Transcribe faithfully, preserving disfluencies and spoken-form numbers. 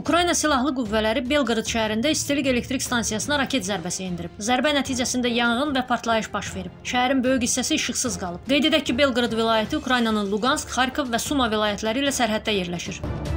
Ukrayna Silahlı Qüvvələri Belqorod şəhərində istilik elektrik stansiyasına raket zərbəsi endirib. Zərbə nəticəsində yanğın və partlayış baş verib. Şəhərin böyük hissəsi işıqsız qalıb. Qeyd edək ki, Belqorod vilayəti Ukraynanın Luqansk, Xarkov və Suma vilayətləri ilə sərhəddə yerləşir.